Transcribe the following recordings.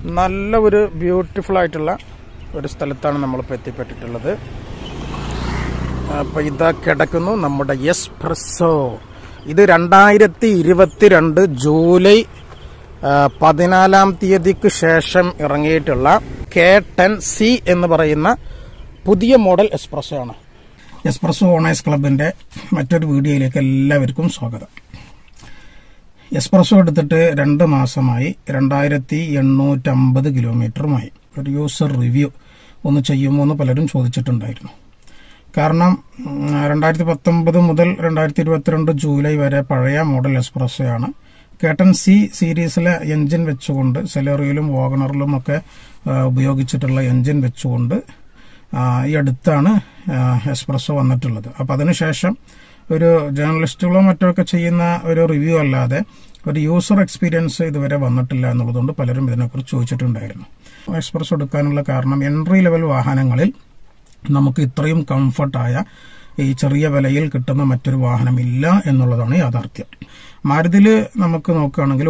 നല്ല ഒരു ബ്യൂട്ടിഫുൾ ആയിട്ടുള്ള ഒരു സ്ഥലത്താണ് നമ്മളിപ്പോൾ എത്തിപ്പെട്ടിട്ടുള്ളത്. അപ്പോൾ ഇതാ കിടക്കുന്നു നമ്മുടെ എസ്പ്രെസ്സോ. ഇത് 2022 ജൂലൈ 14 ശേഷം ഇറങ്ങിയിട്ടുള്ള K10C എന്ന് പറയുന്ന പുതിയ മോഡൽ എസ്പ്രെസ്സോ ആണ്. എസ്പ്രെsso ഓണേഴ്സ് ക്ലബിന്റെ മറ്റൊരു വീഡിയോയിലേക്ക് എല്ലാവർക്കും സ്വാഗതം. എസ്പ്രെസ്സോ എടുത്തിട്ട് 2 മാസമായി, 2850 കിലോമീറ്ററുമായി. ഒരു യൂസർ റിവ്യൂ ഒന്ന് ചെയ്യുമോ എന്ന് പലരും ചോദിച്ചിട്ടുണ്ടായിരുന്നു. കാരണം 2019 മുതൽ 2022 ജൂലൈ വരെ പഴയ മോഡൽ എസ്പ്രെസ്സോയാണ്. K10C സീരീസിലെ എഞ്ചിൻ വെച്ചുകൊണ്ട് സെലേറിയയിലും വാഗണറിലും ഒക്കെ ഉപയോഗിച്ചിട്ടുള്ള എഞ്ചിൻ വെച്ചുകൊണ്ട് ഈ അടുത്താണ് എസ്പ്രെസ്സോ വന്നിട്ടുള്ളത്. അപ്പം അതിനുശേഷം ഒരു ജേർണലിസ്റ്റുകളോ മറ്റോ ഒക്കെ ചെയ്യുന്ന ഒരു റിവ്യൂ അല്ലാതെ ഒരു യൂസർ എക്സ്പീരിയൻസ് ഇതുവരെ വന്നിട്ടില്ല എന്നുള്ളതുകൊണ്ട് പലരും ഇതിനെക്കുറിച്ച് ചോദിച്ചിട്ടുണ്ടായിരുന്നു. എസ്പ്രെസ്സോ എടുക്കാനുള്ള കാരണം എൻട്രി ലെവൽ വാഹനങ്ങളിൽ നമുക്ക് ഇത്രയും കംഫർട്ടായ ഈ ചെറിയ വിലയിൽ കിട്ടുന്ന മറ്റൊരു വാഹനമില്ല എന്നുള്ളതാണ് യാഥാർത്ഥ്യം. മാരുതിയിൽ നമുക്ക് നോക്കുകയാണെങ്കിൽ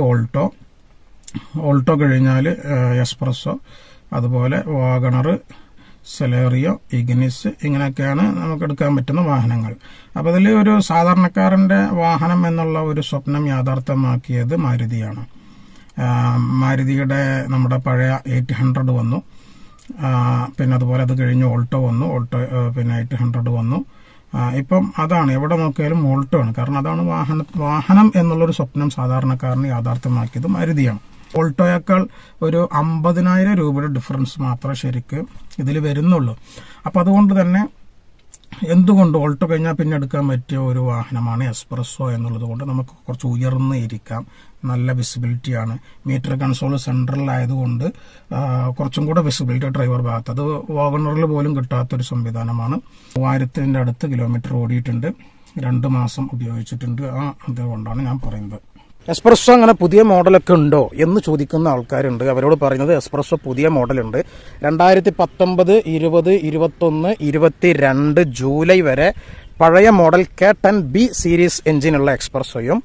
ഓൾട്ടോ കഴിഞ്ഞാൽ എസ്പ്രെസ്സോ, അതുപോലെ വാഗണർ, സെലേറിയോ, ഇഗ്നിസ്, ഇങ്ങനെയൊക്കെയാണ് നമുക്ക് എടുക്കാൻ പറ്റുന്ന വാഹനങ്ങൾ. അപ്പോൾ അതിൽ ഒരു സാധാരണക്കാരൻ്റെ വാഹനം എന്നുള്ള ഒരു സ്വപ്നം യാഥാർത്ഥ്യമാക്കിയത് മാരുതിയാണ്. മാരുതിയുടെ നമ്മുടെ പഴയ 800 വന്നു, പിന്നെ അതുപോലെ അത് കഴിഞ്ഞ് ഓൾട്ടോ വന്നു, പിന്നെ 800 വന്നു. ഇപ്പം അതാണ് എവിടെ നോക്കിയാലും ഓൾട്ടോ ആണ്. കാരണം അതാണ് വാഹനം എന്നുള്ളൊരു സ്വപ്നം സാധാരണക്കാരന് യാഥാർത്ഥ്യമാക്കിയത് മാരുതിയാണ്. ഓൾട്ടോയേക്കാൾ ഒരു 50,000 രൂപയുടെ ഡിഫറൻസ് മാത്രമേ ശരിക്ക് ഇതിൽ വരുന്നുള്ളൂ. അപ്പം അതുകൊണ്ട് തന്നെ എന്തുകൊണ്ട് ഓൾട്ടോ കഴിഞ്ഞാൽ പിന്നെ എടുക്കാൻ പറ്റിയ ഒരു വാഹനമാണ് എസ്പ്രെസ്സോ എന്നുള്ളത് കൊണ്ട് നമുക്ക് കുറച്ച് ഉയർന്ന് ഇരിക്കാം. നല്ല വിസിബിലിറ്റിയാണ്. മീറ്റർ കൺസോൾ സെൻട്രലായതുകൊണ്ട് കുറച്ചും കൂടെ വിസിബിലിറ്റി ഡ്രൈവർ ഭാഗത്ത്. അത് വാഗണറിൽ പോലും കിട്ടാത്തൊരു സംവിധാനമാണ്. 3000 അടുത്ത് കിലോമീറ്റർ ഓടിയിട്ടുണ്ട്, 2 മാസം ഉപയോഗിച്ചിട്ടുണ്ട്. അതുകൊണ്ടാണ് ഞാൻ പറയുന്നത്. എസ്പ്രെസ്സോ അങ്ങനെ പുതിയ മോഡലൊക്കെ ഉണ്ടോ എന്ന് ചോദിക്കുന്ന ആൾക്കാരുണ്ട്. അവരോട് പറയുന്നത് എസ്പ്രെസ്സോ പുതിയ മോഡലുണ്ട്. 2019, 20, 21, 22 ജൂലൈ വരെ പഴയ മോഡൽ K10B സീരീസ് എഞ്ചിനുള്ള എക്സ്പ്രെസ്സോയും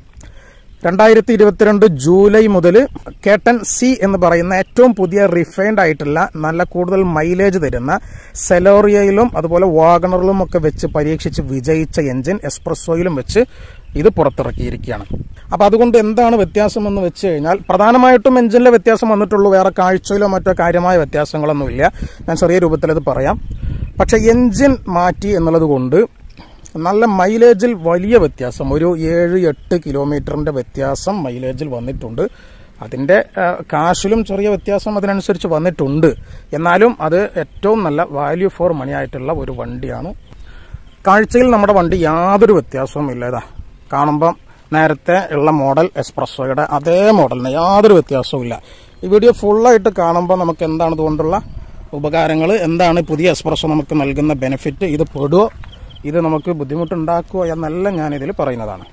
2022 ജൂലൈ മുതൽ K10C എന്ന് പറയുന്ന ഏറ്റവും പുതിയ റിഫൈൻഡ് ആയിട്ടുള്ള നല്ല കൂടുതൽ മൈലേജ് തരുന്ന സെലോറിയയിലും അതുപോലെ വാഗണറിലും ഒക്കെ വെച്ച് പരീക്ഷിച്ച് വിജയിച്ച എഞ്ചിൻ എസ്പ്രെസ്സോയിലും വെച്ച് ഇത് പുറത്തിറക്കിയിരിക്കുകയാണ്. അപ്പോൾ അതുകൊണ്ട് എന്താണ് വ്യത്യാസം എന്ന് വെച്ച് കഴിഞ്ഞാൽ പ്രധാനമായിട്ടും എഞ്ചിനിലെ വ്യത്യാസം വന്നിട്ടുള്ളൂ. വേറെ കാഴ്ചയിലോ മറ്റോ കാര്യമായ വ്യത്യാസങ്ങളൊന്നുമില്ല. ഞാൻ ചെറിയ രൂപത്തിൽ അത് പറയാം. പക്ഷെ എഞ്ചിൻ മാറ്റി എന്നുള്ളത് കൊണ്ട് നല്ല മൈലേജിൽ വലിയ വ്യത്യാസം, ഒരു 7-8 കിലോമീറ്ററിന്റെ വ്യത്യാസം മൈലേജിൽ വന്നിട്ടുണ്ട്. അതിന്റെ കാശിലും ചെറിയ വ്യത്യാസം അതിനനുസരിച്ച് വന്നിട്ടുണ്ട്. എന്നാലും അത് ഏറ്റവും നല്ല വാല്യൂ ഫോർ മണി ആയിട്ടുള്ള ഒരു വണ്ടിയാണ്. കാഴ്ചയിൽ നമ്മുടെ വണ്ടി യാതൊരു വ്യത്യാസവും ഇല്ല. ഇതാ കാണുമ്പം നേരത്തെ ഉള്ള മോഡൽ എസ്പ്രെസ്സോയുടെ അതേ മോഡലിന് യാതൊരു വ്യത്യാസവും ഇല്ല. ഈ വീഡിയോ ഫുള്ളായിട്ട് കാണുമ്പോൾ നമുക്ക് എന്താണ് ഇതുകൊണ്ടുള്ള ഉപകാരങ്ങൾ, എന്താണ് പുതിയ എസ്പ്രെസ്സോ നമുക്ക് നൽകുന്ന ബെനിഫിറ്റ്, ഇത് പെടുവോ, ഇത് നമുക്ക് ബുദ്ധിമുട്ടുണ്ടാക്കുമോ എന്നെല്ലാം ഞാനിതിൽ പറയുന്നതാണ്.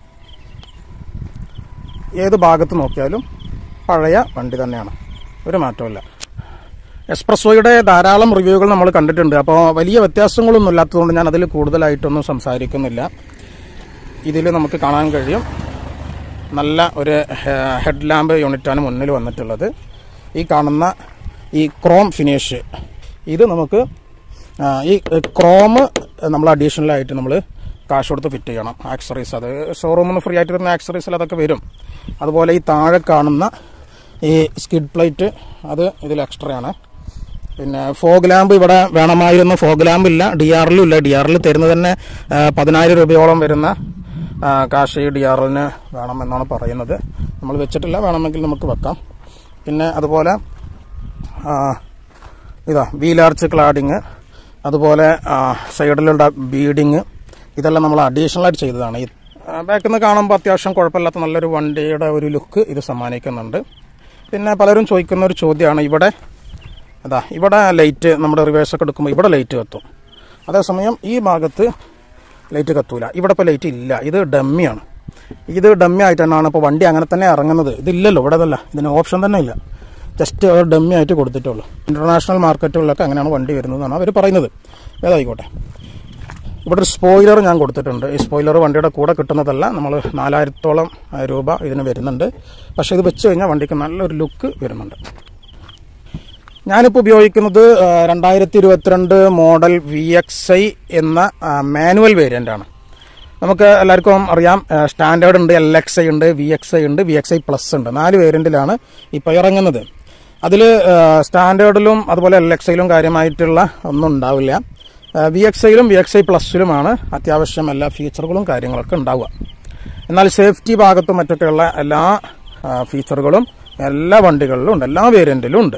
ഏത് ഭാഗത്ത് നോക്കിയാലും പഴയ വണ്ടി തന്നെയാണ്, ഒരു മാറ്റമില്ല. എസ്പ്രെസ്സോയുടെ ധാരാളം റിവ്യൂകൾ നമ്മൾ കണ്ടിട്ടുണ്ട്. അപ്പോൾ വലിയ വ്യത്യാസങ്ങളൊന്നും ഇല്ലാത്തതുകൊണ്ട് ഞാൻ അതിൽ കൂടുതലായിട്ടൊന്നും സംസാരിക്കുന്നില്ല. ഇതിൽ നമുക്ക് കാണാൻ കഴിയും നല്ല ഒരു ഹെഡ് ലാമ്പ് യൂണിറ്റാണ് മുന്നിൽ വന്നിട്ടുള്ളത്. ഈ കാണുന്ന ഈ ക്രോം ഫിനിഷ്, ഇത് നമുക്ക് ഈ ക്രോം നമ്മൾ അഡീഷണലായിട്ട് നമ്മൾ കാശ് കൊടുത്ത് ഫിറ്റ് ചെയ്യണം. ആക്സറീസ് അത് ഷോറൂമിൽ നിന്ന് ഫ്രീ ആയിട്ട് തരുന്ന ആക്സറീസിൽ അതൊക്കെ വരും. അതുപോലെ ഈ താഴെ കാണുന്ന ഈ സ്കിഡ് പ്ലേറ്റ് അത് ഇതിൽ എക്സ്ട്രയാണ്. പിന്നെ ഫോഗ് ലാമ്പ് ഇവിടെ വേണമായിരുന്നു, ഫോഗ് ലാമ്പ് ഇല്ല. DRL ഇല്ല. DRL തരുന്നത് തന്നെ 10,000 രൂപയോളം വരുന്ന കാശ് ഈ DRLന് വേണമെന്നാണ് പറയുന്നത്. നമ്മൾ വെച്ചിട്ടില്ല, വേണമെങ്കിൽ നമുക്ക് വെക്കാം. പിന്നെ അതുപോലെ ഇതാ വീലാർച്ച് ക്ലാഡിങ്, അതുപോലെ സൈഡിലുള്ള ബീഡിങ്, ഇതെല്ലാം നമ്മൾ അഡീഷണലായിട്ട് ചെയ്തതാണ്. ഈ ബാക്കിൽ നിന്ന് കാണുമ്പോൾ അത്യാവശ്യം കുഴപ്പമില്ലാത്ത നല്ലൊരു വണ്ടിയുടെ ഒരു ലുക്ക് ഇത് സമ്മാനിക്കുന്നുണ്ട്. പിന്നെ പലരും ചോദിക്കുന്ന ഒരു ചോദ്യമാണ്, ഇവിടെ ലൈറ്റ് നമ്മുടെ റിവേഴ്സൊക്കെ എടുക്കുമ്പോൾ ഇവിടെ ലൈറ്റ് കത്തും, അതേസമയം ഈ ഭാഗത്ത് ലൈറ്റ് കത്തൂല. ഇവിടെ ഇപ്പോൾ ലൈറ്റ് ഇല്ല, ഇത് ഡമ്മിയാണ്. ഇത് ഡമ്മി ആയിട്ട് തന്നെയാണ് ഇപ്പോൾ വണ്ടി അങ്ങനെ തന്നെ ഇറങ്ങുന്നത്. ഇതില്ലല്ലോ, ഇവിടെ അതല്ല, ഇതിന് ഓപ്ഷൻ തന്നെ ഇല്ല. ജസ്റ്റ് ഡമ്മി ആയിട്ട് കൊടുത്തിട്ടുള്ളൂ. ഇന്റർനാഷണൽ മാർക്കറ്റുകളിലൊക്കെ അങ്ങനെയാണ് വണ്ടി വരുന്നതെന്നാണ് അവർ പറയുന്നത്. ഏതായിക്കോട്ടെ, ഇവിടെ ഒരു സ്പോയിലർ ഞാൻ കൊടുത്തിട്ടുണ്ട്. ഈ സ്പോയിലർ വണ്ടിയുടെ കൂടെ കിട്ടുന്നതല്ല, നമ്മൾ 4000-ഓളം രൂപ ഇതിന് വരുന്നുണ്ട്. പക്ഷേ ഇത് വെച്ച് കഴിഞ്ഞാൽ വണ്ടിക്ക് നല്ലൊരു ലുക്ക് വരുന്നുണ്ട്. ഞാനിപ്പോൾ ഉപയോഗിക്കുന്നത് 2022 മോഡൽ VXI എന്ന മാനുവൽ വേരിയൻ്റ് ആണ്. നമുക്ക് എല്ലാവർക്കും അറിയാം, സ്റ്റാൻഡേർഡ് ഉണ്ട്, LXI ഉണ്ട്, VXI ഉണ്ട്, VXI പ്ലസ് ഉണ്ട്. 4 വേരിയന്റിലാണ് ഇപ്പോൾ ഇറങ്ങുന്നത്. അതിൽ സ്റ്റാൻഡേർഡിലും അതുപോലെ LXIയിലും കാര്യമായിട്ടുള്ള ഒന്നും ഉണ്ടാവില്ല. VXIയിലും VXI പ്ലസിലുമാണ് അത്യാവശ്യം എല്ലാ ഫീച്ചറുകളും കാര്യങ്ങളൊക്കെ ഉണ്ടാവുക. എന്നാൽ സേഫ്റ്റി ഭാഗത്തും മറ്റൊക്കെയുള്ള എല്ലാ ഫീച്ചറുകളും എല്ലാ വണ്ടികളിലും ഉണ്ട്, എല്ലാ വേരിയന്റിലും ഉണ്ട്.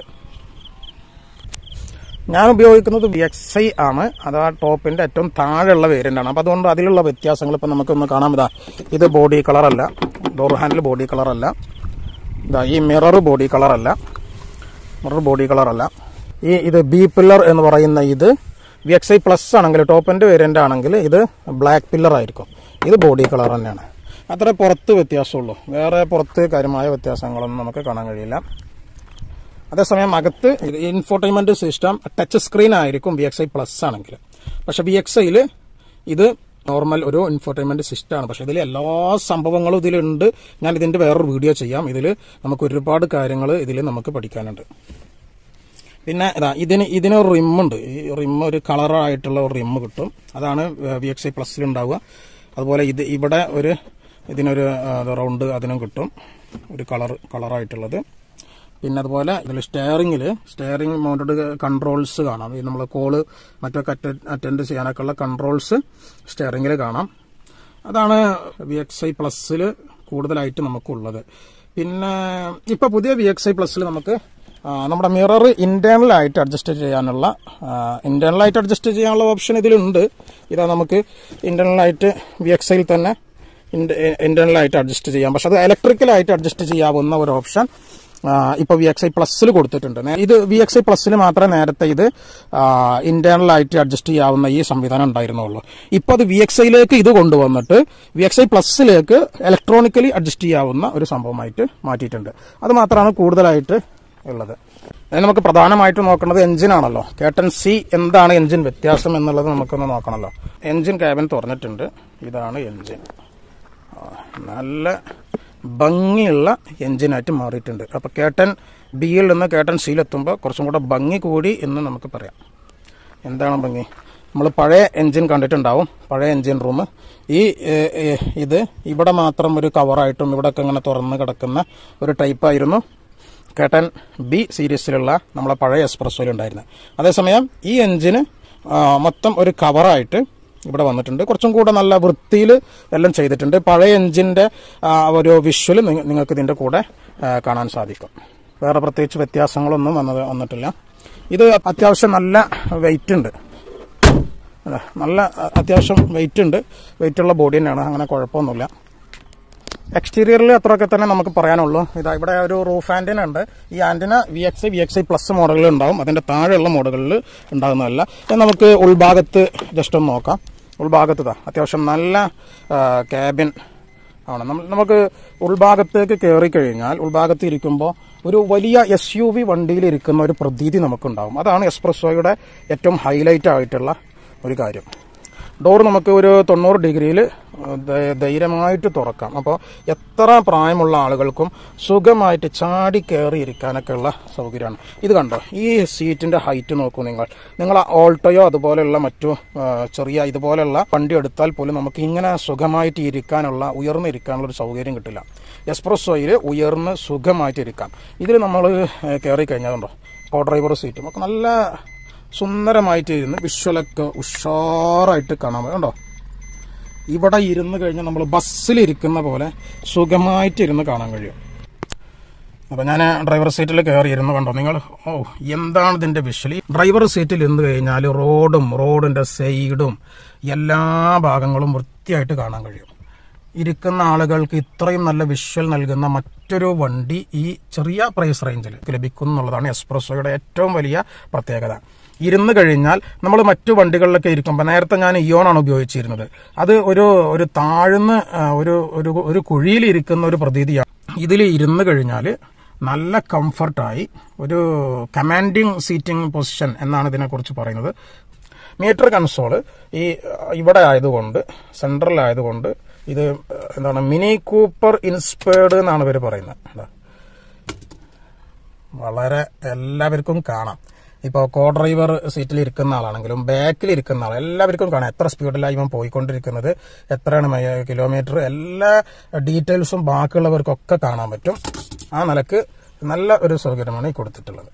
ഞാൻ ഉപയോഗിക്കുന്നത് VXI ആണ്. അത് ആ ടോപ്പിന്റെ ഏറ്റവും താഴെയുള്ള വേരിയന്റ് ആണ്. അപ്പോൾ അതുകൊണ്ട് അതിലുള്ള വ്യത്യാസങ്ങൾ ഇപ്പം നമുക്കൊന്ന് കാണാം. ഇത് ബോഡി കളറല്ല, ഡോർ ഹാൻഡിൽ ബോഡി കളറല്ല, ഈ മിറർ ബോഡി കളറല്ല, ഇത് ബി പില്ലർ എന്ന് പറയുന്ന ഇത് VXI പ്ലസ് ആണെങ്കിൽ, ടോപ്പിന്റെ വേരിയന്റ് ആണെങ്കിൽ ഇത് ബ്ലാക്ക് പില്ലർ ആയിരിക്കും. ഇത് ബോഡി കളർ തന്നെയാണ്. അത്ര പുറത്ത് വ്യത്യാസമുള്ളൂ, വേറെ പുറത്ത് കാര്യമായ വ്യത്യാസങ്ങളൊന്നും നമുക്ക് കാണാൻ കഴിയില്ല. അതേസമയം അകത്ത് ഇൻഫോർടൈൻമെന്റ് സിസ്റ്റം ടച്ച് സ്ക്രീൻ ആയിരിക്കും VXI പ്ലസ് ആണെങ്കിൽ. പക്ഷെ VXIയിൽ ഇത് നോർമൽ ഒരു ഇൻഫോർടൈൻമെന്റ് സിസ്റ്റമാണ്. പക്ഷെ ഇതിൽ എല്ലാ സംഭവങ്ങളും ഇതിലുണ്ട്. ഞാൻ ഇതിന്റെ വേറൊരു വീഡിയോ ചെയ്യാം. ഇതിൽ നമുക്ക് ഒരുപാട് കാര്യങ്ങൾ ഇതിൽ നമുക്ക് പഠിക്കാനുണ്ട്. പിന്നെ ഇതിനൊരു റിമ്മുണ്ട്. ഈ റിമ്മ് ഒരു കളറായിട്ടുള്ള ഒരു റിമ്മ് കിട്ടും. അതാണ് VXI പ്ലസ്സിൽ ഉണ്ടാവുക. അതുപോലെ ഇവിടെ ഇതിനൊരു റൗണ്ട് അതിനും കിട്ടും, ഒരു കളറായിട്ടുള്ളത്. പിന്നെ അതുപോലെ ഇതിൽ സ്റ്റിയറിംഗ് മൗണ്ടഡ് കൺട്രോൾസ് കാണാം. ഈ നമ്മൾ കോള് മറ്റൊക്കെ അറ്റൻഡ് ചെയ്യാനൊക്കെ ഉള്ള കൺട്രോൾസ് സ്റ്റിയറിംഗിൽ കാണാം. അതാണ് VXI പ്ലസ്സിൽ കൂടുതലായിട്ട് നമുക്കുള്ളത്. പിന്നെ ഇപ്പൊ പുതിയ VXI പ്ലസ്സിൽ നമുക്ക് നമ്മുടെ മിറർ ഇന്റേണൽ ആയിട്ട് അഡ്ജസ്റ്റ് ചെയ്യാനുള്ള ഓപ്ഷൻ ഇതിലുണ്ട്. ഇതാ നമുക്ക് ഇന്റേണലായിട്ട് VXIയിൽ തന്നെ ഇന്റേണലായിട്ട് അഡ്ജസ്റ്റ് ചെയ്യാം. പക്ഷെ അത് ഇലക്ട്രിക്കലായിട്ട് അഡ്ജസ്റ്റ് ചെയ്യാവുന്ന ഒരു ഓപ്ഷൻ ഇപ്പൊ VXI പ്ലസ്സിൽ കൊടുത്തിട്ടുണ്ട്. ഇത് VXI പ്ലസ്സിൽ മാത്രമേ നേരത്തെ ഇത് ഇന്റേണലായിട്ട് അഡ്ജസ്റ്റ് ചെയ്യാവുന്ന ഈ സംവിധാനം ഉണ്ടായിരുന്നുള്ളൂ. ഇപ്പൊ അത് VXIയിലേക്ക് ഇത് കൊണ്ടുവന്നിട്ട് VXI പ്ലസ്സിലേക്ക് ഇലക്ട്രോണിക്കലി അഡ്ജസ്റ്റ് ചെയ്യാവുന്ന ഒരു സംഭവമായിട്ട് മാറ്റിയിട്ടുണ്ട്. അത് മാത്രമാണ് കൂടുതലായിട്ട് ഉള്ളത്. നമുക്ക് പ്രധാനമായിട്ട് നോക്കേണ്ടത് എഞ്ചിനാണല്ലോ. K10C എന്താണ് എഞ്ചിൻ വ്യത്യാസം എന്നുള്ളത് നമുക്കൊന്ന് നോക്കണമല്ലോ. എഞ്ചിൻ ക്യാബിൻ തുറന്നിട്ടുണ്ട്. ഇതാണ് എഞ്ചിൻ. നല്ല ഭംഗിയുള്ള എഞ്ചിനായിട്ട് മാറിയിട്ടുണ്ട്. അപ്പോൾ K10Bയിൽ നിന്ന് K10Cയിൽ എത്തുമ്പോൾ കുറച്ചും കൂടെ ഭംഗി കൂടി എന്ന് നമുക്ക് പറയാം. എന്താണ് ഭംഗി? നമ്മൾ പഴയ എഞ്ചിൻ കണ്ടിട്ടുണ്ടാവും, പഴയ എഞ്ചിൻ റൂം. ഇവിടെ മാത്രം ഒരു കവറായിട്ടും ഇവിടെയൊക്കെ ഇങ്ങനെ തുറന്ന് കിടക്കുന്ന ഒരു ടൈപ്പായിരുന്നു K10B സീരീസിലുള്ള നമ്മളെ പഴയ S-Pressoയിൽ ഉണ്ടായിരുന്നത്. അതേസമയം ഈ എഞ്ചിന് മൊത്തം ഒരു കവറായിട്ട് ഇവിടെ വന്നിട്ടുണ്ട്. കുറച്ചും കൂടെ നല്ല വൃത്തിയിൽ എല്ലാം ചെയ്തിട്ടുണ്ട്. പഴയ എഞ്ചിന്റെ ഒരു വിഷ്വൽ നിങ്ങൾക്ക് ഇതിന്റെ കൂടെ കാണാൻ സാധിക്കും. വേറെ പ്രത്യേകിച്ച് വ്യത്യാസങ്ങളൊന്നും വന്നിട്ടില്ല. ഇത് അത്യാവശ്യം നല്ല വെയിറ്റ് ഉണ്ട്, അത്യാവശ്യം വെയിറ്റുള്ള ബോഡി തന്നെയാണ്. അങ്ങനെ കുഴപ്പമൊന്നുമില്ല. എക്സ്റ്റീരിയറിൽ അത്രയൊക്കെ തന്നെ നമുക്ക് പറയാനുള്ളൂ. ഇവിടെ ഒരു റൂഫ് ആന്റിന ഉണ്ട്. ഈ ആന്റിന VXI പ്ലസ് മോഡലുകൾ ഉണ്ടാവും, അതിന്റെ താഴെയുള്ള മോഡലുകളിൽ ഉണ്ടാകുന്നതല്ല. നമുക്ക് ഉൾഭാഗത്ത് ജസ്റ്റ് ഒന്ന് നോക്കാം. ഉൾഭാഗത്ത് അത്യാവശ്യം നല്ല ക്യാബിൻ ആണ്. നമുക്ക് ഉൾഭാഗത്തേക്ക് കയറി കഴിഞ്ഞാൽ ഉൾഭാഗത്ത് ഇരിക്കുമ്പോൾ ഒരു വലിയ SUV വണ്ടിയിൽ ഇരിക്കുന്ന ഒരു പ്രതീതി നമുക്കുണ്ടാവും. അതാണ് S-Pressoയുടെ ഏറ്റവും ഹൈലൈറ്റ് ആയിട്ടുള്ള ഒരു കാര്യം. ഡോർ നമുക്ക് ഒരു 90 ഡിഗ്രിയിൽ ധൈര്യമായിട്ട് തുറക്കാം. അപ്പോൾ എത്ര പ്രായമുള്ള ആളുകൾക്കും സുഖമായിട്ട് ചാടി കയറി ഇരിക്കാനൊക്കെ ഉള്ള സൗകര്യമാണ്. ഇത് കണ്ടോ, ഈ സീറ്റിന്റെ ഹൈറ്റ് നോക്കൂ. നിങ്ങൾ ഓൾട്ടോയോ അതുപോലെയുള്ള മറ്റു ചെറിയ ഇതുപോലെയുള്ള വണ്ടി എടുത്താൽ പോലും നമുക്ക് ഇങ്ങനെ സുഖമായിട്ട് ഉയർന്നിരിക്കാനുള്ള ഒരു സൗകര്യം കിട്ടില്ല. S-Pressoയിൽ ഉയർന്ന് സുഖമായിട്ട് ഇരിക്കാം. ഇതിൽ നമ്മൾ കയറി കഴിഞ്ഞതുണ്ടോ, കോ ഡ്രൈവർ സീറ്റും ഒക്കെ നല്ല സുന്ദരമായിട്ട് ഇരുന്ന് വിഷ്വലൊക്കെ ഉഷാറായിട്ട് കാണാൻ കണ്ടോ. ഇവിടെ ഇരുന്ന് കഴിഞ്ഞാൽ നമ്മൾ ബസ്സിലിരിക്കുന്ന പോലെ സുഖമായിട്ട് ഇരുന്ന് കാണാൻ കഴിയും. അപ്പൊ ഞാൻ ഡ്രൈവർ സീറ്റിൽ കയറി ഇരുന്ന് കണ്ടോ നിങ്ങൾ. എന്താണ് ഇതിന്റെ വിഷ്വൽ. ഡ്രൈവർ സീറ്റിൽ ഇരുന്ന് കഴിഞ്ഞാൽ റോഡിന്റെ സൈഡും എല്ലാ ഭാഗങ്ങളും വൃത്തിയായിട്ട് കാണാൻ കഴിയും. ഇരിക്കുന്ന ആളുകൾക്ക് ഇത്രയും നല്ല വിഷ്വൽ നൽകുന്ന മറ്റൊരു വണ്ടി ഈ ചെറിയ പ്രൈസ് റേഞ്ചിൽ ലഭിക്കും എന്നുള്ളതാണ് S-Pressoയുടെ ഏറ്റവും വലിയ പ്രത്യേകത. ഇരുന്ന് കഴിഞ്ഞാൽ നമ്മൾ മറ്റു വണ്ടികളിലൊക്കെ ഇരിക്കുമ്പോൾ, നേരത്തെ ഞാൻ ഇയോണാണ് ഉപയോഗിച്ചിരുന്നത്, അത് ഒരു താഴ്ന്ന് ഒരു കുഴിയിലിരിക്കുന്ന ഒരു പ്രതീതിയാണ്. ഇതിൽ ഇരുന്ന് കഴിഞ്ഞാൽ നല്ല കംഫർട്ടായി ഒരു കമാൻഡിങ് സീറ്റിംഗ് പൊസിഷൻ എന്നാണ് ഇതിനെക്കുറിച്ച് പറയുന്നത്. മീറ്റർ കൺസോള് ഇവിടെ ആയതുകൊണ്ട്, സെൻട്രലായതുകൊണ്ട് ഇത് എന്താണ് മിനി കൂപ്പർ ഇൻസ്പയർഡ് എന്നാണ് ഇവർ പറയുന്നത്. വളരെ എല്ലാവർക്കും കാണാം. ഇപ്പോൾ കോ ഡ്രൈവർ സീറ്റിൽ ഇരിക്കുന്ന ആളാണെങ്കിലും ബാക്കിൽ ഇരിക്കുന്ന ആൾ എല്ലാവർക്കും കാണാം എത്ര സ്പീഡിലാണ് ഇവൻ പോയിക്കൊണ്ടിരിക്കുന്നത്, എത്രയാണ് കിലോമീറ്റർ, എല്ലാ ഡീറ്റെയിൽസും ബാക്കിയുള്ളവർക്കൊക്കെ കാണാൻ പറ്റും. ആ നിലക്ക് നല്ല ഒരു സൗകര്യമാണ് ഈ കൊടുത്തിട്ടുള്ളത്.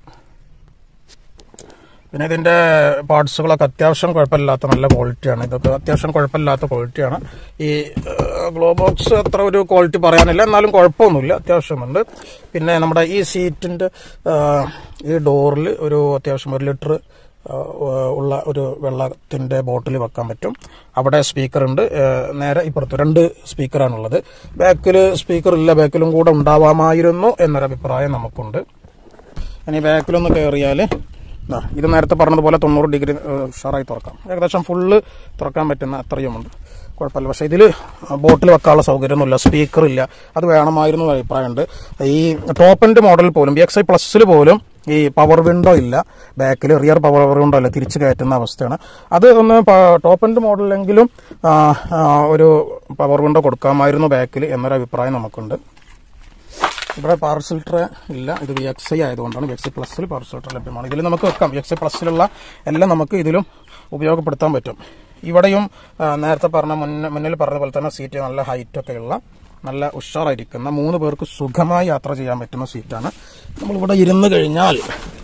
പിന്നെ ഇതിന്റെ പാർട്സുകളൊക്കെ അത്യാവശ്യം കുഴപ്പമില്ലാത്ത നല്ല ക്വാളിറ്റിയാണ്. ഇതൊക്കെ അത്യാവശ്യം കുഴപ്പമില്ലാത്ത ക്വാളിറ്റിയാണ്. ഈ ഗ്ലോ ബോക്സ് അത്ര ഒരു ക്വാളിറ്റി പറയാനില്ല, എന്നാലും കുഴപ്പമൊന്നുമില്ല, അത്യാവശ്യമുണ്ട്. പിന്നെ നമ്മുടെ ഈ സീറ്റിന്റെ ഈ ഡോറിൽ ഒരു അത്യാവശ്യം 1 ലിറ്റർ ഉള്ള ഒരു വെള്ളത്തിന്റെ ബോട്ടിൽ വെക്കാൻ പറ്റും. അവിടെ സ്പീക്കർ ഉണ്ട്. നേരെ ഇപ്പുറത്ത് 2 സ്പീക്കറാണുള്ളത്. ബാക്കിൽ സ്പീക്കർ ഇല്ല, ബാക്കിലും കൂടെ ഉണ്ടാവാമായിരുന്നു എന്നൊരു അഭിപ്രായം നമുക്കുണ്ട്. ഇനി ബാക്കിലൊന്ന് കയറിയാൽ ഇത് നേരത്തെ പറഞ്ഞതുപോലെ 90 ഡിഗ്രി ഉഷാറായി തുറക്കാം. ഏകദേശം ഫുള്ള് തുറക്കാൻ പറ്റുന്ന അത്രയുമുണ്ട്, കുഴപ്പമില്ല. പക്ഷേ ഇതിൽ ബോട്ടിൽ വെക്കാനുള്ള സൗകര്യമൊന്നുമില്ല, സ്പീക്കർ ഇല്ല. അത് വേണമായിരുന്നു അഭിപ്രായമുണ്ട്. ഈ ടോപ്പ് എൻഡ് മോഡൽ പോലും VXI പ്ലസ്സിൽ പോലും ഈ പവർ വിൻഡോ ഇല്ല, ബാക്കിൽ റിയർ പവർ വിൻഡോ അല്ല, തിരിച്ചു കയറ്റുന്ന അവസ്ഥയാണ്. അത് ഒന്ന് ടോപ്പ് എൻഡ് മോഡലെങ്കിലും ഒരു പവർ വിൻഡോ കൊടുക്കാമായിരുന്നു ബാക്കിൽ എന്നൊരു അഭിപ്രായം നമുക്കുണ്ട്. ഇവിടെ പവർ ഫിൽറ്റർ ഇല്ല, ഇത് VXI ആയതുകൊണ്ടാണ്. VXI പ്ലസ്സിൽ പവർ ഫിൽറ്റർ ലഭ്യമാണ്. ഇതിൽ നമുക്ക് വെക്കാം. VXI പ്ലസ്സിലുള്ള എല്ലാം നമുക്ക് ഇതിലും ഉപയോഗപ്പെടുത്താൻ പറ്റും. ഇവിടെയും നേരത്തെ പറഞ്ഞ മുന്നിൽ പറഞ്ഞ പോലെ തന്നെ സീറ്റ് നല്ല ഹൈറ്റൊക്കെ ഉള്ള നല്ല ഉഷാറായിരിക്കുന്ന 3 പേർക്ക് സുഖമായി യാത്ര ചെയ്യാൻ പറ്റുന്ന സീറ്റാണ്. നമ്മളിവിടെ ഇരുന്ന് കഴിഞ്ഞാൽ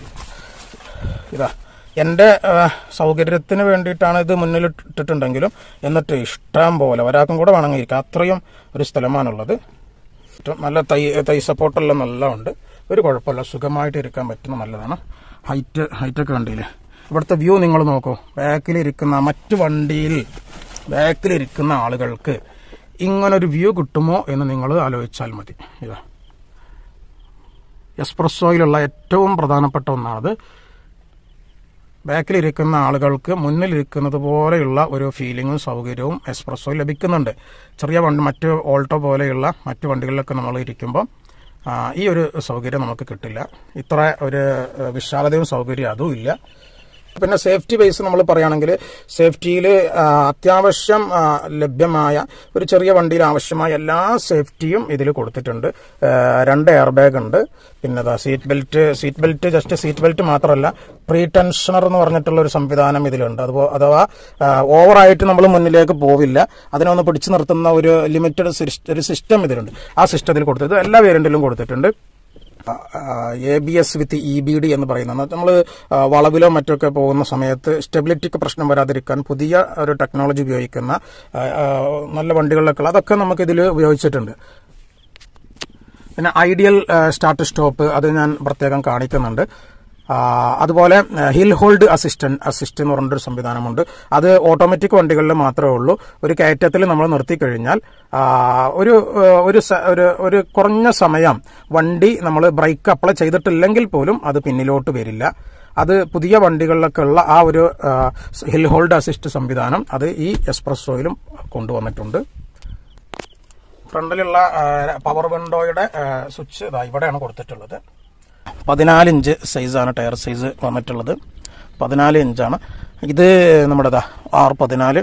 ഇതാ എൻ്റെ സൗകര്യത്തിന് വേണ്ടിയിട്ടാണ് ഇത് മുന്നിലിട്ടിട്ടുണ്ടെങ്കിലും എന്നിട്ട് ഇഷ്ടം പോലെ ഒരാൾക്കും കൂടെ വേണമെങ്കിൽ ഇരിക്കാം, അത്രയും ഒരു സ്ഥലമാണുള്ളത്. നല്ല തൈ സപ്പോർട്ടെല്ലാം നല്ല ഉണ്ട്, ഒരു കുഴപ്പമില്ല, സുഖമായിട്ട് ഇരിക്കാൻ പറ്റുന്ന നല്ലതാണ്. ഹൈറ്റൊക്കെ കണ്ടില്ലേ. ഇവിടുത്തെ വ്യൂ നിങ്ങൾ നോക്കൂ. ബാക്കിലിരിക്കുന്ന മറ്റു വണ്ടിയിൽ ബാക്കിലിരിക്കുന്ന ആളുകൾക്ക് ഇങ്ങനൊരു വ്യൂ കിട്ടുമോ എന്ന് നിങ്ങൾ ആലോചിച്ചാൽ മതി. ഇതാ എസ്പ്രസ്സോയിലുള്ള ഏറ്റവും പ്രധാനപ്പെട്ട ഒന്നാണത്. ബാക്കിലിരിക്കുന്ന ആളുകൾക്ക് മുന്നിലിരിക്കുന്നത് പോലെയുള്ള ഒരു ഫീലിങ്ങും സൗകര്യവും എസ്പ്രസ്സോയിൽ ലഭിക്കുന്നുണ്ട്. ചെറിയ വണ്ടി മറ്റ് ഓൾട്ടോ പോലെയുള്ള മറ്റു വണ്ടികളിലൊക്കെ നമ്മൾ ഇരിക്കുമ്പോൾ ഈ ഒരു സൗകര്യം നമുക്ക് കിട്ടില്ല. ഇത്ര ഒരു വിശാലതയും സൗകര്യം അതും ഇല്ല. പിന്നെ സേഫ്റ്റി ബേസ് നമ്മൾ പറയുകയാണെങ്കിൽ സേഫ്റ്റിയിൽ അത്യാവശ്യം ലഭ്യമായ ഒരു ചെറിയ വണ്ടിയിൽ ആവശ്യമായ എല്ലാ സേഫ്റ്റിയും ഇതിൽ കൊടുത്തിട്ടുണ്ട്. 2 എയർ ബാഗ് ഉണ്ട്. പിന്നെ seat belt just seat belt മാത്രമല്ല, പ്രീ ടെൻഷനർ എന്ന് പറഞ്ഞിട്ടുള്ള ഒരു സംവിധാനം ഇതിലുണ്ട്. അഥവാ ഓവറായിട്ട് നമ്മൾ മുന്നിലേക്ക് പോവില്ല, അതിനെ ഒന്ന് പിടിച്ചു നിർത്തുന്ന ഒരു ലിമിറ്റഡ് ഒരു സിസ്റ്റം ഇതിലുണ്ട്. ആ സിസ്റ്റത്തിൽ കൊടുത്തത് എല്ലാ വേരിയന്റിലും കൊടുത്തിട്ടുണ്ട്. ABS വിത്ത് EBD എന്ന് പറയുന്നത് നമ്മൾ വളവിലോ മറ്റൊക്കെ പോകുന്ന സമയത്ത് സ്റ്റെബിലിറ്റിക്ക് പ്രശ്നം വരാതിരിക്കാൻ പുതിയ ഒരു ടെക്നോളജി ഉപയോഗിക്കുന്ന നല്ല വണ്ടികളിലൊക്കെ അതൊക്കെ നമുക്ക് ഇതിൽ ഉപയോഗിച്ചിട്ടുണ്ട്. പിന്നെ ഐഡിയൽ സ്റ്റാർട്ട് സ്റ്റോപ്പ് അത് ഞാൻ പ്രത്യേകം കാണിക്കുന്നുണ്ട്. അതുപോലെ ഹിൽ ഹോൾഡ് അസിസ്റ്റ് എന്ന് പറഞ്ഞൊരു സംവിധാനമുണ്ട്. അത് ഓട്ടോമാറ്റിക് വണ്ടികളിൽ മാത്രമേ ഉള്ളൂ. ഒരു കയറ്റത്തിൽ നമ്മൾ നിർത്തിക്കഴിഞ്ഞാൽ ഒരു കുറഞ്ഞ സമയം വണ്ടി നമ്മൾ ബ്രേക്ക് അപ്ലൈ ചെയ്തിട്ടില്ലെങ്കിൽ പോലും അത് പിന്നിലോട്ട് വരില്ല. അത് പുതിയ വണ്ടികളിലൊക്കെ ഉള്ള ആ ഒരു ഹിൽ ഹോൾഡ് അസിസ്റ്റ് സംവിധാനം അത് ഈ എസ്പ്രസ്സോയിലും കൊണ്ടുവന്നിട്ടുണ്ട്. ഫ്രണ്ടിലുള്ള പവർ വിൻഡോയുടെ സ്വിച്ച് ഇവിടെയാണ് കൊടുത്തിട്ടുള്ളത്. 14 ഇഞ്ച് സൈസാണ് ടയർ സൈസ് വന്നിട്ടുള്ളത്. 14 ഇഞ്ചാണ് ഇത്. നമ്മുടെ R14.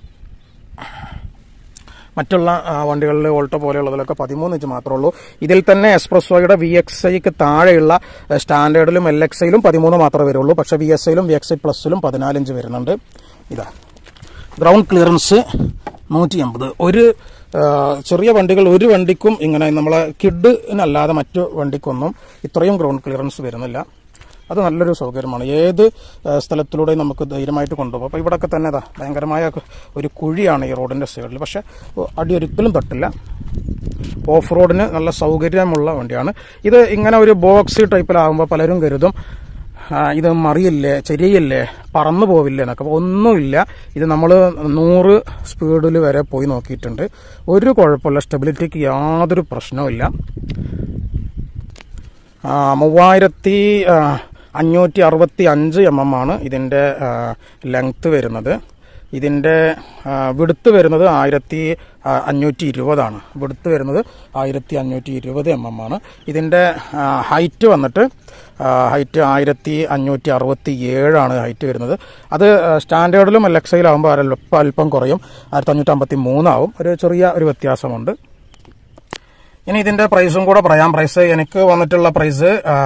മറ്റുള്ള വണ്ടികളിൽ ഓൾട്ടോ പോലെയുള്ളതിലൊക്കെ 13 ഇഞ്ച് മാത്രമേ ഉള്ളൂ. ഇതിൽ തന്നെ എസ്പ്രസ്സോയുടെ VXIക്ക് താഴെയുള്ള സ്റ്റാൻഡേർഡിലും LXIയിലും 13 മാത്രമേ വരുള്ളൂ. പക്ഷേ VSIയിലും VXI പ്ലസ്സിലും 14 ഇഞ്ച് വരുന്നുണ്ട്. ഇതാ ഗ്രൗണ്ട് ക്ലിയറൻസ് 180. ഒരു ചെറിയ വണ്ടികൾ ഒരു വണ്ടിക്കും ഇങ്ങനെ നമ്മളെ കിഡിനല്ലാതെ മറ്റു വണ്ടിക്കൊന്നും ഇത്രയും ഗ്രൗണ്ട് ക്ലിയറൻസ് വരുന്നില്ല. അത് നല്ലൊരു സൗകര്യമാണ്. ഏത് സ്ഥലത്തിലൂടെ നമുക്ക് ധൈര്യമായിട്ട് കൊണ്ടുപോകും. അപ്പോൾ ഇവിടെയൊക്കെ തന്നെ ഭയങ്കരമായ ഒരു കുഴിയാണ് ഈ റോഡിൻ്റെ സൈഡിൽ, പക്ഷേ അടി ഒരിക്കലും തട്ടില്ല. ഓഫ് റോഡിന് നല്ല സൗകര്യമുള്ള വണ്ടിയാണ് ഇത്. ഇങ്ങനെ ഒരു ബോക്സ് ടൈപ്പിലാകുമ്പോൾ പലരും കരുതും ഇത് മറിയില്ലേ, ചെരിയില്ലേ, പറന്നു പോവില്ലേ എന്നൊക്കെ. ഒന്നുമില്ല. ഇത് നമ്മൾ 100 സ്പീഡിൽ വരെ പോയി നോക്കിയിട്ടുണ്ട്. ഒരു കുഴപ്പമില്ല. സ്റ്റെബിലിറ്റിക്ക് യാതൊരു പ്രശ്നവുമില്ല. 3565 mm ആണ് ഇതിൻ്റെ ലെങ്ത്ത് വരുന്നത്. ഇതിൻ്റെ വിടുത്ത് വരുന്നത് 1520 ആണ്. വിടുത്ത് വരുന്നത് 1520 mm ആണ്. ഇതിൻ്റെ ഹൈറ്റ് വന്നിട്ട് 1567 ആണ് ഹൈറ്റ് വരുന്നത്. അത് സ്റ്റാൻഡേർഡിലും LXIയിലാകുമ്പോൾ അല്പം കുറയും. 1553 ആവും. ഒരു ചെറിയ ഒരു വ്യത്യാസമുണ്ട്. ഇനി ഇതിന്റെ പ്രൈസും കൂടെ പറയാം. പ്രൈസ് എനിക്ക് വന്നിട്ടുള്ള പ്രൈസ്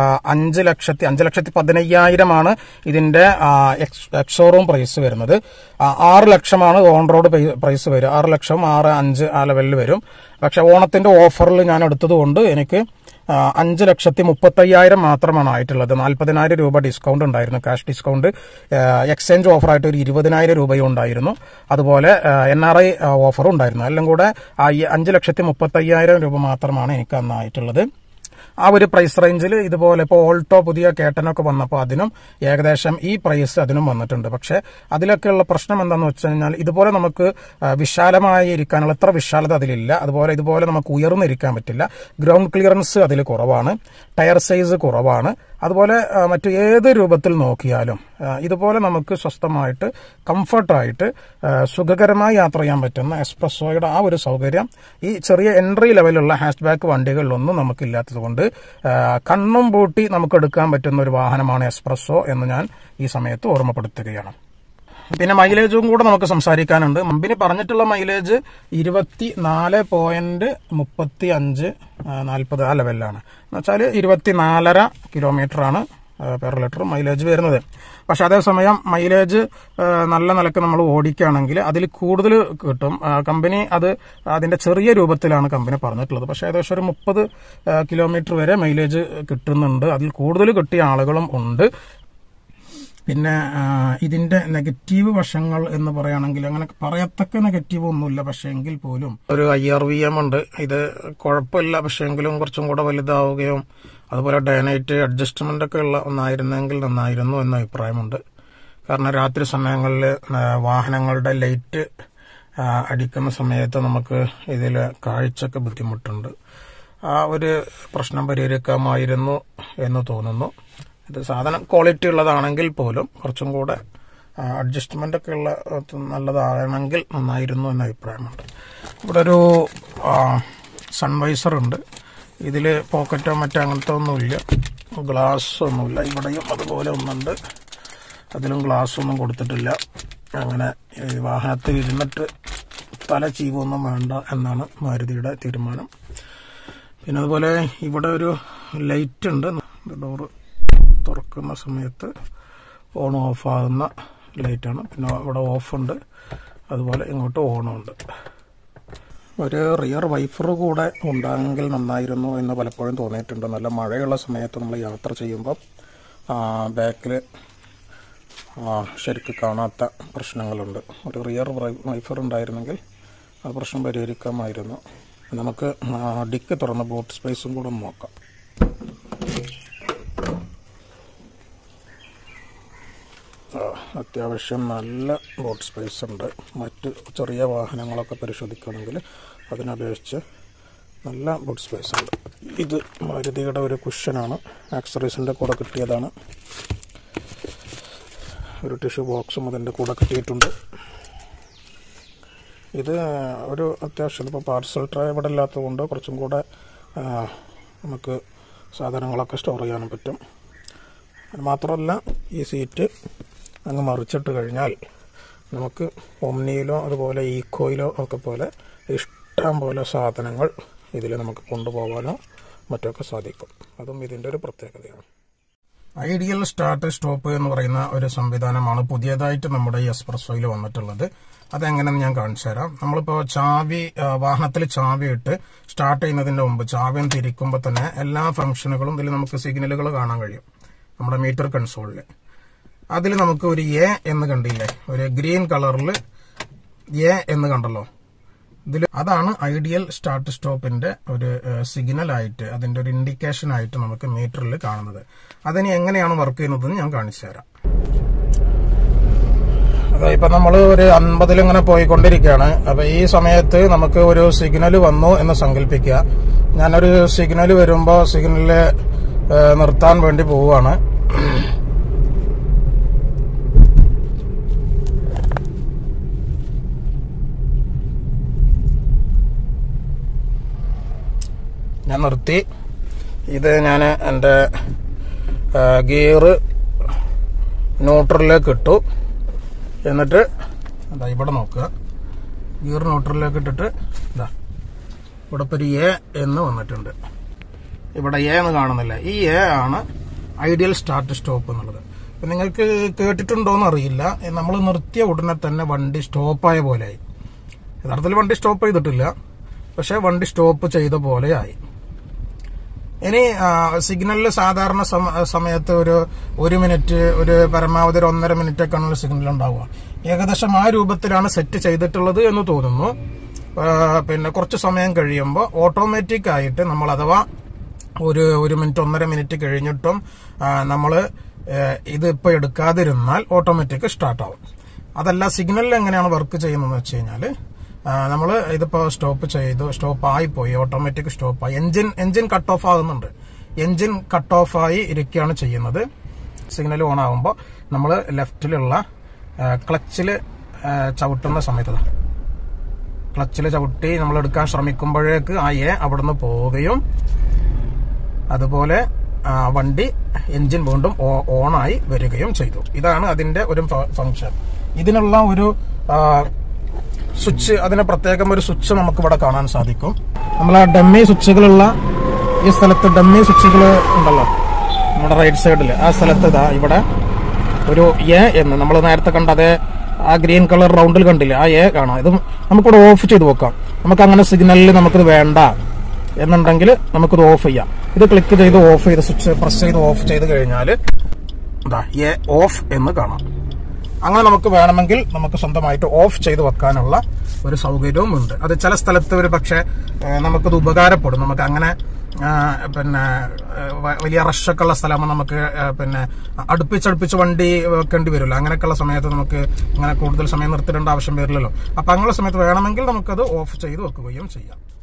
5,15,000 ഇതിന്റെ എക്സോറൂം പ്രൈസ് വരുന്നത്. 6 ലക്ഷമാണ് ഓൺ റോഡ് പ്രൈസ് വരും. 6 ലക്ഷം 6-5 ആ ലെവലിൽ വരും. പക്ഷെ ഓണത്തിന്റെ ഓഫറിൽ ഞാൻ എടുത്തതുകൊണ്ട് എനിക്ക് 5,30,000 മാത്രമാണ് ആയിട്ടുള്ളത്. 40,000 രൂപ ഡിസ്കൗണ്ട് ഉണ്ടായിരുന്നു, ക്യാഷ് ഡിസ്കൗണ്ട്. എക്സ്ചേഞ്ച് ഓഫറായിട്ട് ഒരു 20,000 രൂപയും ഉണ്ടായിരുന്നു. അതുപോലെ NRI ഓഫറും ഉണ്ടായിരുന്നു. എല്ലാം കൂടെ 5,30,000 രൂപ മാത്രമാണ് എനിക്ക് അന്നായിട്ടുള്ളത്. ആ ഒരു പ്രൈസ് റേഞ്ചിൽ ഇതുപോലെ ഇപ്പോൾ ഓൾട്ടോ പുതിയ കേട്ടനൊക്കെ വന്നപ്പോൾ അതിനും ഏകദേശം ഈ പ്രൈസ് അതിനും വന്നിട്ടുണ്ട്. പക്ഷെ അതിലൊക്കെയുള്ള പ്രശ്നം എന്താണെന്ന് വെച്ച് കഴിഞ്ഞാൽ ഇതുപോലെ നമുക്ക് വിശാലമായി ഇരിക്കാനുള്ള എത്ര വിശാലത അതിലില്ല. ഇതുപോലെ നമുക്ക് ഉയർന്നിരിക്കാൻ പറ്റില്ല. ഗ്രൗണ്ട് ക്ലിയറൻസ് അതിൽ കുറവാണ്, ടയർ സൈസ് കുറവാണ്. അതുപോലെ മറ്റു ഏത് രൂപത്തിൽ നോക്കിയാലും ഇതുപോലെ നമുക്ക് സ്വസ്ഥമായിട്ട് കംഫർട്ടായിട്ട് സുഖകരമായി യാത്ര ചെയ്യാൻ പറ്റുന്ന എസ്പ്രസ്സോയുടെ ആ ഒരു സൗകര്യം ഈ ചെറിയ എൻട്രി ലെവലുള്ള ഹാച്ച് ബാക്ക് വണ്ടികളിലൊന്നും നമുക്കില്ലാത്തതുകൊണ്ട് കണ്ണും പൂട്ടി നമുക്ക് എടുക്കാൻ പറ്റുന്ന ഒരു വാഹനമാണ് എസ്പ്രസ്സോ എന്ന് ഞാൻ ഈ സമയത്ത് ഓർമ്മപ്പെടുത്തുകയാണ്. പിന്നെ മൈലേജും കൂടെ നമുക്ക് സംസാരിക്കാനുണ്ട്. കമ്പനി പറഞ്ഞിട്ടുള്ള മൈലേജ് 24.35-40 ആ ലെവലിലാണ്. എന്നുവെച്ചാൽ 24.5 കിലോമീറ്ററാണ് പെർ ലിറ്റർ മൈലേജ് വരുന്നത്. പക്ഷെ അതേസമയം മൈലേജ് നല്ല നിലക്ക് നമ്മൾ ഓടിക്കുകയാണെങ്കിൽ അതിൽ കൂടുതൽ കിട്ടും. കമ്പനി അതിന്റെ ചെറിയ രൂപത്തിലാണ് കമ്പനി പറഞ്ഞിട്ടുള്ളത്. പക്ഷെ ഏകദേശം ഒരു 30 കിലോമീറ്റർ വരെ മൈലേജ് കിട്ടുന്നുണ്ട്. അതിൽ കൂടുതൽ കിട്ടിയ ആളുകളും ഉണ്ട്. പിന്നെ ഇതിന്റെ നെഗറ്റീവ് വശങ്ങൾ എന്ന് പറയുകയാണെങ്കിൽ അങ്ങനെ പറയത്തക്ക നെഗറ്റീവ് ഒന്നുമില്ല. പക്ഷെ എങ്കിൽ പോലും ഒരു IRVM ഉണ്ട്. ഇത് കുഴപ്പമില്ല, പക്ഷെ എങ്കിലും കുറച്ചും കൂടെ വലുതാവുകയും അതുപോലെ ഡേ നൈറ്റ് അഡ്ജസ്റ്റ്മെന്റ് ഒക്കെ ഉള്ള ഒന്നായിരുന്നെങ്കിൽ നന്നായിരുന്നു എന്ന അഭിപ്രായമുണ്ട്. കാരണം രാത്രി സമയങ്ങളിൽ വാഹനങ്ങളുടെ ലൈറ്റ് അടിക്കുന്ന സമയത്ത് നമുക്ക് ഇതിൽ കാഴ്ചക്ക് ബുദ്ധിമുട്ടുണ്ട്. ആ ഒരു പ്രശ്നം പരിഹരിക്കാമായിരുന്നു എന്ന് തോന്നുന്നു. ഇത് സാധനം ക്വാളിറ്റി ഉള്ളതാണെങ്കിൽ പോലും കുറച്ചും കൂടെ അഡ്ജസ്റ്റ്മെന്റ് ഒക്കെ ഉള്ള നല്ലതാണെങ്കിൽ നന്നായിരുന്നു എന്ന അഭിപ്രായമുണ്ട്. ഇവിടെ ഒരു സൺവൈസർ ഉണ്ട്. ഇതിൽ പോക്കറ്റോ മറ്റോ അങ്ങനത്തെ ഒന്നുമില്ല, ഗ്ലാസ് ഒന്നുമില്ല. ഇവിടെയും അതുപോലെ ഒന്നുണ്ട്, അതിലും ഗ്ലാസ് ഒന്നും കൊടുത്തിട്ടില്ല. അങ്ങനെ വാഹനത്തിൽ ഇരുന്നിട്ട് തല ചീവൊന്നും വേണ്ട എന്നാണ് മാരുതിയുടെ തീരുമാനം. പിന്നെ അതുപോലെ ഇവിടെ ഒരു ലൈറ്റ് ഉണ്ട്. ഡോറ് തുറക്കുന്ന സമയത്ത് ഓൺ ഓഫ് ആകുന്ന ലൈറ്റാണ്. പിന്നെ ഇവിടെ ഓഫുണ്ട്, അതുപോലെ ഇങ്ങോട്ട് ഓണും ഉണ്ട്. ഒരു റിയർ വൈഫർ കൂടെ ഉണ്ടായെങ്കിൽ നന്നായിരുന്നു എന്ന് പലപ്പോഴും തോന്നിയിട്ടുണ്ട്. നല്ല മഴയുള്ള സമയത്ത് നമ്മൾ യാത്ര ചെയ്യുമ്പോൾ ബാക്കിൽ ശരിക്ക് കാണാത്ത പ്രശ്നങ്ങളുണ്ട്. ഒരു റിയർ വൈഫർ ഉണ്ടായിരുന്നെങ്കിൽ ആ പ്രശ്നം പരിഹരിക്കാമായിരുന്നു. നമുക്ക് ഡിക്ക് തുറന്ന ബൂട്ട് സ്പേസും കൂടെ നോക്കാം. അത്യാവശ്യം നല്ല ബൂട്ട് സ്പേസ് ഉണ്ട്. മറ്റ് ചെറിയ വാഹനങ്ങളൊക്കെ പരിശോധിക്കുകയാണെങ്കിൽ അതിനപേക്ഷിച്ച് നല്ല ബൂട്ട് സ്പേസ് ഉണ്ട്. ഇത് മാരുതിയുടെ ഒരു കുഷനാണ്, ആക്സറീസിൻ്റെ കൂടെ കിട്ടിയതാണ്. ഒരു ടിഷ്യൂ ബോക്സും അതിൻ്റെ കൂടെ കിട്ടിയിട്ടുണ്ട്. ഇത് ഒരു അത്യാവശ്യം ഇപ്പോൾ പാർസൽ ട്രേ ഇവിടെ ഇല്ലാത്തതുകൊണ്ട് കുറച്ചും കൂടെ നമുക്ക് സാധനങ്ങളൊക്കെ സ്റ്റോർ ചെയ്യാനും പറ്റും. മാത്രമല്ല ഈ സീറ്റ് അങ്ങ് മറിച്ചിട്ട് കഴിഞ്ഞാൽ നമുക്ക് ഒമ്നിയിലോ അതുപോലെ ഈക്കോയിലോ ഒക്കെ പോലെ ഇഷ്ടം പോലെ സാധനങ്ങൾ ഇതിൽ നമുക്ക് കൊണ്ടുപോകാനോ മറ്റൊക്കെ സാധിക്കും. അതും ഇതിൻ്റെ ഒരു പ്രത്യേകതയാണ്. ഐഡിയൽ സ്റ്റാർട്ട് സ്റ്റോപ്പ് എന്ന് പറയുന്ന ഒരു സംവിധാനമാണ് പുതിയതായിട്ട് നമ്മുടെ ഈ എസ്പ്രസ്സോയിൽ വന്നിട്ടുള്ളത്. അതെങ്ങനെയെന്ന് ഞാൻ കാണിച്ചു തരാം. നമ്മളിപ്പോൾ വാഹനത്തിൽ ചാവി ഇട്ട് സ്റ്റാർട്ട് ചെയ്യുന്നതിന്റെ മുമ്പ് ചാവിയും തിരിക്കുമ്പോൾ തന്നെ എല്ലാ ഫംഗ്ഷനുകളും ഇതിൽ നമുക്ക് സിഗ്നലുകൾ കാണാൻ കഴിയും. നമ്മുടെ മീറ്റർ കൺസോളിൽ അതിൽ നമുക്ക് ഒരു എ എന്ന് കണ്ടില്ലേ, ഒരു ഗ്രീൻ കളറിൽ എ എന്ന് കണ്ടല്ലോ. അതാണ് ഐഡിയൽ സ്റ്റാർട്ട് സ്റ്റോപ്പിന്റെ ഒരു സിഗ്നൽ ആയിട്ട്, അതിന്റെ ഒരു ഇൻഡിക്കേഷൻ ആയിട്ട് നമുക്ക് മീറ്ററിൽ കാണുന്നത്. അതിന് എങ്ങനെയാണ് വർക്ക് ചെയ്യുന്നതെന്ന് ഞാൻ കാണിച്ചു തരാം. ഇപ്പൊ നമ്മൾ ഒരു 50 ഇങ്ങനെ പോയിക്കൊണ്ടിരിക്കുകയാണ്. അപ്പൊ ഈ സമയത്ത് നമുക്ക് ഒരു സിഗ്നൽ വന്നു എന്ന് സങ്കല്പിക്കുക. ഞാനൊരു സിഗ്നൽ വരുമ്പോ സിഗ്നലില് നിർത്താൻ വേണ്ടി പോവുകയാണ്. ഞാൻ നിർത്തി. ഇത് ഞാൻ എൻ്റെ ഗിയർ ന്യൂട്രലിലേക്ക് ഇട്ടു. എന്നിട്ട് ഇവിടെ നോക്കുക, ഗിയർ ന്യൂട്രലിലേക്ക് ഇട്ടിട്ട് ഇവിടെ ഇപ്പോൾ ഒരു എ എന്ന് വന്നിട്ടുണ്ട്. ഇവിടെ എ എന്ന് കാണുന്നില്ല. ഈ എ ആണ് ഐഡിയൽ സ്റ്റാർട്ട് സ്റ്റോപ്പ് എന്നുള്ളത്. ഇപ്പം നിങ്ങൾക്ക് കേട്ടിട്ടുണ്ടോയെന്ന് അറിയില്ല. നമ്മൾ നിർത്തിയ ഉടനെ തന്നെ വണ്ടി സ്റ്റോപ്പായ പോലെയായി. യഥാർത്ഥത്തിൽ വണ്ടി സ്റ്റോപ്പ് ചെയ്തിട്ടില്ല, പക്ഷെ വണ്ടി സ്റ്റോപ്പ് ചെയ്ത പോലെയായി. ഇനി സിഗ്നലിൽ സാധാരണ സമയത്ത് ഒരു മിനിറ്റ്, ഒരു പരമാവധി 1.5 മിനിറ്റൊക്കെയാണ് സിഗ്നൽ ഉണ്ടാവുക. ഏകദേശം ആ രൂപത്തിലാണ് സെറ്റ് ചെയ്തിട്ടുള്ളത് എന്ന് തോന്നുന്നു. പിന്നെ കുറച്ച് സമയം കഴിയുമ്പോൾ ഓട്ടോമാറ്റിക് ആയിട്ട് നമ്മൾ അഥവാ ഒരു മിനിറ്റ് 1.5 മിനിറ്റ് കഴിഞ്ഞിട്ടും നമ്മൾ ഇത് ഇപ്പോൾ എടുക്കാതിരുന്നാൽ ഓട്ടോമാറ്റിക് സ്റ്റാർട്ടാവും. അതല്ല, സിഗ്നലിൽ എങ്ങനെയാണ് വർക്ക് ചെയ്യുന്നതെന്ന് വെച്ച് കഴിഞ്ഞാൽ നമ്മൾ ഇതിപ്പോൾ സ്റ്റോപ്പ് ആയിപ്പോയി, ഓട്ടോമാറ്റിക് സ്റ്റോപ്പായി, എഞ്ചിൻ കട്ട് ഓഫ് ആകുന്നുണ്ട്. എഞ്ചിൻ കട്ട് ഓഫ് ആയി ഇരിക്കുകയാണ് ചെയ്യുന്നത്. സിഗ്നൽ ഓൺ ആകുമ്പോൾ നമ്മൾ ലെഫ്റ്റിലുള്ള ക്ലച്ചിൽ ചവിട്ടുന്ന സമയത്ത് ക്ലച്ചിൽ ചവിട്ടി നമ്മൾ എടുക്കാൻ ശ്രമിക്കുമ്പോഴേക്ക് ആ അവിടുന്ന് പോവുകയും അതുപോലെ വണ്ടി എഞ്ചിൻ വീണ്ടും ഓണായി വരികയും ചെയ്തു. ഇതാണ് അതിന്റെ ഒരു ഫംഗ്ഷൻ. ഇതിനുള്ള ഒരു സ്വിച്ച്, അതിന് പ്രത്യേകം ഒരു സ്വിച്ച് നമുക്ക് ഇവിടെ കാണാൻ സാധിക്കും. നമ്മൾ ആ ഡമ്മി സ്വിച്ചുകളുള്ള ഈ സ്ഥലത്ത് ഡമ്മി സ്വിച്ചുകൾ ഉണ്ടല്ലോ നമ്മുടെ റൈറ്റ് സൈഡിൽ, ആ സ്ഥലത്ത് ഇവിടെ ഒരു എ എന്ന് നമ്മൾ നേരത്തെ കണ്ട അതേ ആ ഗ്രീൻ കളർ റൗണ്ടിൽ കണ്ടില്ലേ, ആ എ കാണാം. ഇത് നമുക്കിവിടെ ഓഫ് ചെയ്ത് വെക്കാം. നമുക്ക് അങ്ങനെ സിഗ്നലിൽ നമുക്കിത് വേണ്ട എന്നുണ്ടെങ്കിൽ നമുക്കിത് ഓഫ് ചെയ്യാം. ഇത് ക്ലിക്ക് ചെയ്ത് ഓഫ് ചെയ്ത് സ്വിച്ച് പ്രസ് ചെയ്ത് ഓഫ് ചെയ്ത് കഴിഞ്ഞാൽ എ ഓഫ് എന്ന് കാണാം. അങ്ങനെ നമുക്ക് വേണമെങ്കിൽ നമുക്ക് സ്വന്തമായിട്ട് ഓഫ് ചെയ്ത് വെക്കാനുള്ള ഒരു സൗകര്യവും ഉണ്ട്. അത് ചില സ്ഥലത്ത് ഒരു പക്ഷേ നമുക്കത് ഉപകാരപ്പെടും. നമുക്ക് അങ്ങനെ പിന്നെ വലിയ റഷൊക്കെ ഉള്ള സ്ഥലമാകുമ്പോൾ നമുക്ക് പിന്നെ അടുപ്പിച്ചടുപ്പിച്ച് വണ്ടി വെക്കേണ്ടി വരുമല്ലോ. അങ്ങനെയൊക്കെയുള്ള സമയത്ത് നമുക്ക് അങ്ങനെ കൂടുതൽ സമയം നിർത്തിടേണ്ട ആവശ്യം വരില്ലല്ലോ. അപ്പം അങ്ങനെയുള്ള സമയത്ത് വേണമെങ്കിൽ നമുക്കത് ഓഫ് ചെയ്ത് വെക്കുകയും ചെയ്യാം.